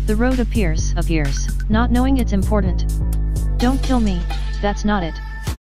The road appears, not knowing it's important. Don't kill me, that's not it.